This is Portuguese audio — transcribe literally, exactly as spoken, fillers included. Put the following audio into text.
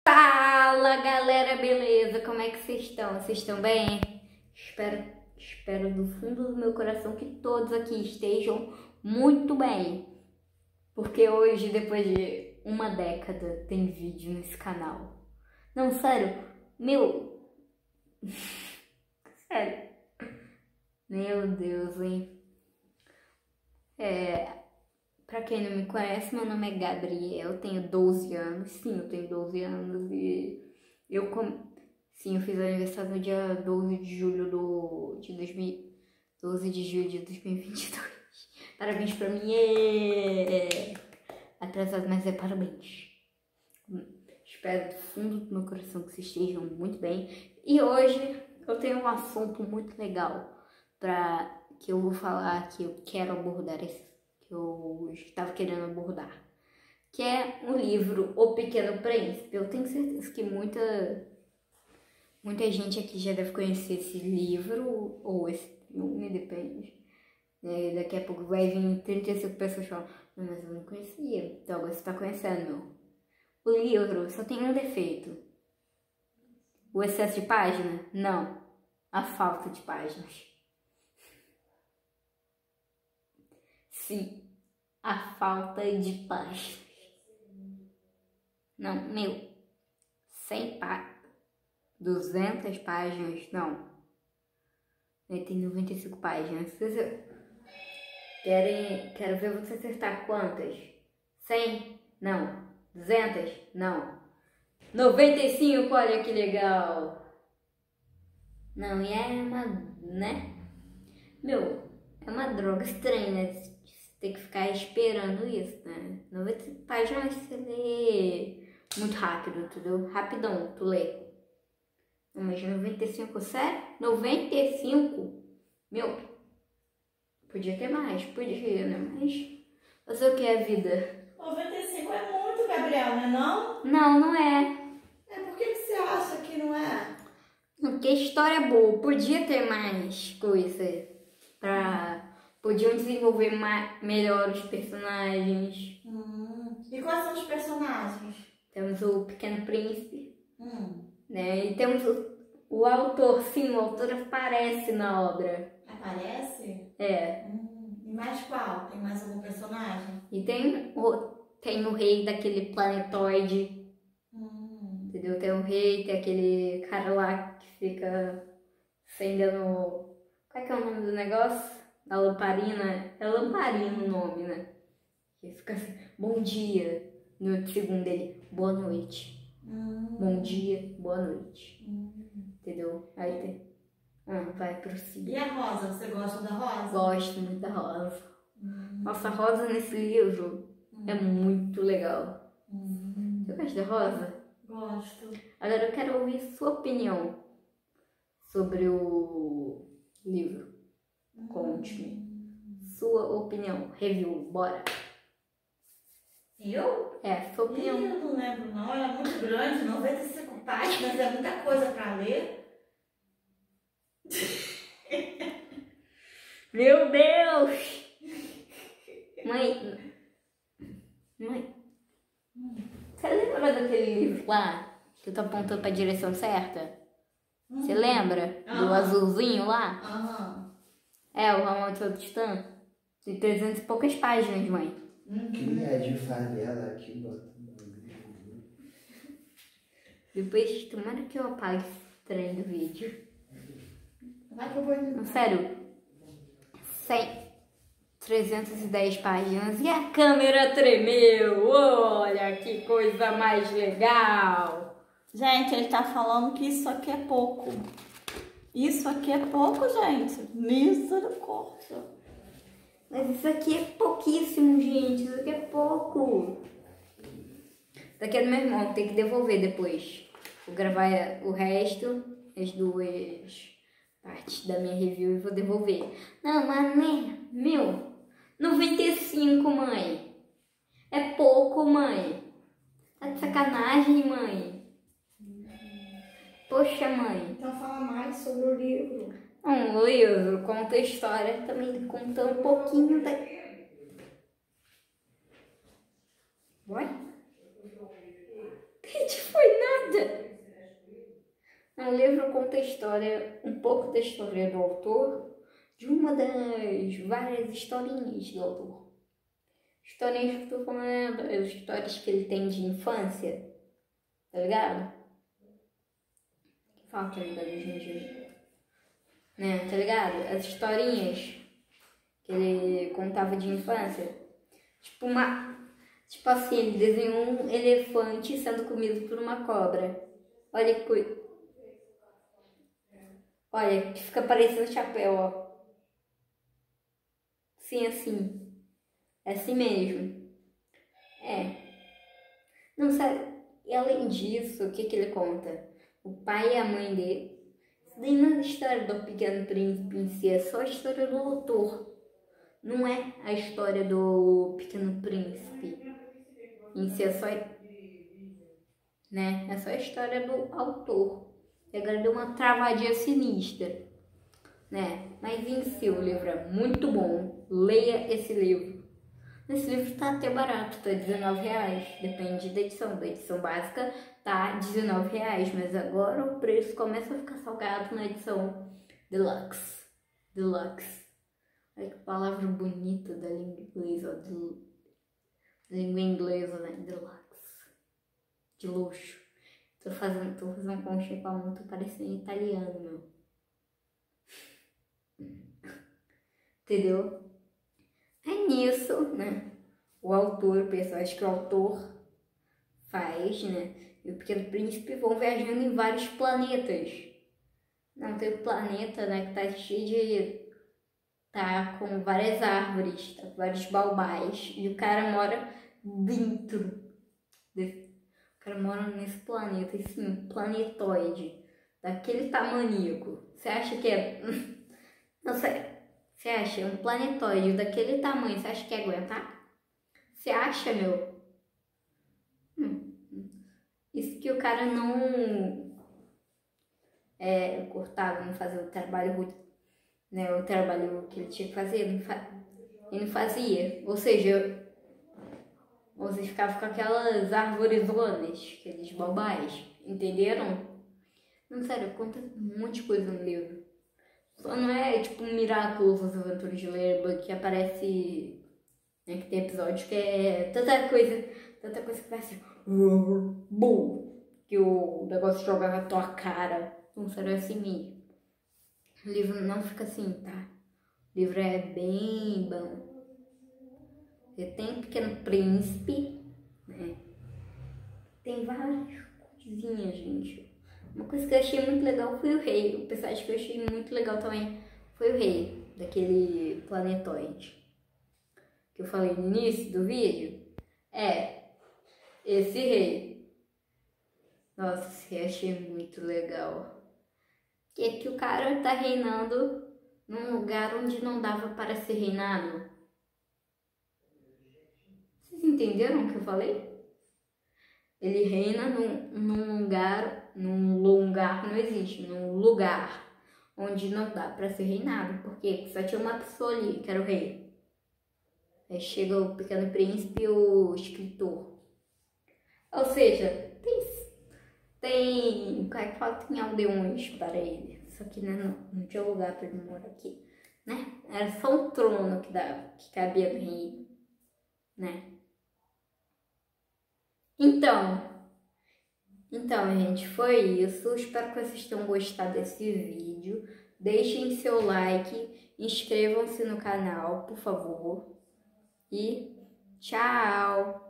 Fala galera, beleza? Como é que vocês estão? Vocês estão bem? Espero, espero do fundo do meu coração que todos aqui estejam muito bem. Porque hoje, depois de uma década, tem vídeo nesse canal. Não, sério, meu... sério. Meu Deus, hein? É... Pra quem não me conhece, meu nome é Gabriel, eu tenho doze anos, sim, eu tenho doze anos e eu, com... sim, eu fiz aniversário no dia doze de julho do... de dois mil... doze de julho de dois mil e vinte e dois. Parabéns pra mim, é... atrasado, mas é parabéns. Espero do fundo do meu coração que vocês estejam muito bem. E hoje eu tenho um assunto muito legal pra... que eu vou falar, que eu quero abordar esse que eu estava querendo abordar, que é o livro O Pequeno Príncipe. Eu tenho certeza que muita, muita gente aqui já deve conhecer esse livro, ou esse filme, depende. É, daqui a pouco vai vir trinta e cinco pessoas falando, não, mas eu não conhecia. Então agora você está conhecendo, meu. O livro só tem um defeito. O excesso de página? Não. A falta de páginas. Sim, a falta de páginas. Não, meu, cem páginas, duzentas páginas, não. Tem noventa e cinco páginas. Vocês querem, quero ver você acertar quantas? cem? Não. duzentas? Não. noventa e cinco, olha que legal. Não, e é uma, né? Meu, é uma droga estranha, né? Tem que ficar esperando isso, né? noventa páginas você lê muito rápido, entendeu? Rapidão, tu lê. Mas noventa e cinco, sério? noventa e cinco? Meu, podia ter mais, podia, né? Mas fazer o que é a vida? noventa e cinco é muito, Gabriel, não é não? Não, não é. É, por que que você acha que não é? Porque a história é boa, podia ter mais coisa pra... Podiam desenvolver mais, melhor os personagens. Hum. E quais são os personagens? Temos o Pequeno Príncipe, Hum. né? E temos o, o autor, sim, o autor aparece na obra. Aparece? É. Hum. E mais qual? Tem mais algum personagem? E tem o, tem o rei daquele planetoide. Hum. Entendeu? Tem o rei, tem aquele cara lá que fica acendendo... Qual é que é o nome do negócio? A lamparina, é lamparina o nome, né? Que fica assim, bom dia. No segundo dele, boa noite. Hum. Bom dia, boa noite. Hum. Entendeu? Aí tem... Ah, vai pro cima. E a Rosa? Você gosta da Rosa? Gosto muito da Rosa. Hum. Nossa, a Rosa nesse livro hum. é muito legal. Hum. Você gosta da Rosa? Gosto. Agora eu quero ouvir sua opinião sobre o livro. Conte-me. Sua opinião. Review, bora. Eu? É, sua opinião. Eu não lembro não, ela é muito grande, noventa e cinco páginas, é muita coisa pra ler. Meu Deus! Mãe, mãe, você lembra daquele livro lá que eu tô apontando pra direção certa? Você Uhum. lembra? Do Aham. azulzinho lá? Aham. É, o Ramon do Titã. De trezentas e poucas páginas, mãe. Uhum. Quem é de favela aqui, bota. Depois, tomara que eu apague esse trem do vídeo. Vai que eu vou... Não, sério. cem, trezentas e dez páginas e a câmera tremeu. Olha que coisa mais legal. Gente, ele tá falando que isso aqui é pouco. Isso aqui é pouco, gente. Misericórdia. Mas isso aqui é pouquíssimo, gente. Isso aqui é pouco. Daqui é do meu irmão, tem que devolver depois. Vou gravar o resto, as duas partes da minha review e vou devolver. Não, mas né, meu, noventa e cinco, mãe. É pouco, mãe. Tá de sacanagem, mãe. Poxa, mãe. Então fala mais sobre o livro. Um livro conta a história, também conta um pouquinho da... Oi? Que foi nada? O livro conta a história, um pouco da história do autor, de uma das várias historinhas do autor. Historinhas que eu tô falando, as histórias que ele tem de infância, tá ligado? Que fala tá ligado hoje em dia, né? Tá ligado? As historinhas que ele contava de infância. Tipo uma... Tipo assim, ele desenhou um elefante sendo comido por uma cobra. Olha que coisa. Olha, que fica parecendo chapéu, ó. Sim, assim. É assim mesmo. É. Não sabe. E além disso, o que que ele conta? O pai e a mãe dele. Isso daí não é a história do Pequeno Príncipe em si, é só a história do autor. Não é a história do Pequeno Príncipe em si, é só, né? É só a história do autor. E agora deu uma travadinha sinistra, né? Mas em si o livro é muito bom. Leia esse livro. Esse livro tá até barato, tá dezenove reais. Depende da edição. Da edição básica tá dezenove reais, mas agora o preço começa a ficar salgado na edição Deluxe. Deluxe. Olha que palavra bonita da língua inglesa, ó. Da língua inglesa, né? Deluxe. De luxo. Tô fazendo, tô fazendo um conchinha com a mão, tô parecendo italiano, meu. Entendeu? É nisso, né? O autor, o personagem que o autor faz, né? E o Pequeno Príncipe vão viajando em vários planetas. Não, tem um planeta, né, que tá cheio de... Tá com várias árvores, tá com vários baubais. E o cara mora dentro desse... O cara mora nesse planeta, assim, um planetoide. Daquele tamaníaco. Você acha que é... Não sei. Você acha um planetoide daquele tamanho, você acha que ia aguentar? Você acha, meu? Hum. Isso que o cara não é, cortava, não fazia o trabalho, né, o trabalho que ele tinha que fazer, ele não, fa... ele não fazia. Ou seja, você ficava com aquelas árvorezonas, aqueles baubais, entenderam? Não, sério, conta um monte de coisa no livro. Só não é tipo um Miraculous As Aventuras de Ladybug que aparece, né, que tem episódio que é tanta coisa, tanta coisa que vai assim, bum, que o negócio joga na tua cara. Não será assim mesmo. O livro não fica assim, tá? O livro é bem bom. Você tem Pequeno Príncipe, né? Tem várias coisinhas, gente. Uma coisa que eu achei muito legal foi o rei. O personagem que eu achei muito legal também foi o rei daquele planetoide que eu falei no início do vídeo. É esse rei. Nossa, esse rei achei muito legal. Que é que o cara tá reinando num lugar onde não dava para ser reinado. Vocês entenderam o que eu falei? Ele reina num, num lugar, num lugar, não existe, num lugar onde não dá pra ser reinado, porque só tinha uma pessoa ali, que era o rei. Aí chega o Pequeno Príncipe e o escritor. Ou seja, tem, tem, como é que fala, tem aldeões para ele, só que né, não, não tinha lugar pra ele morar aqui, né? Era só um trono que, dava, que cabia no reino, né? Então, então, gente, foi isso. Espero que vocês tenham gostado desse vídeo. Deixem seu like, inscrevam-se no canal, por favor. E tchau!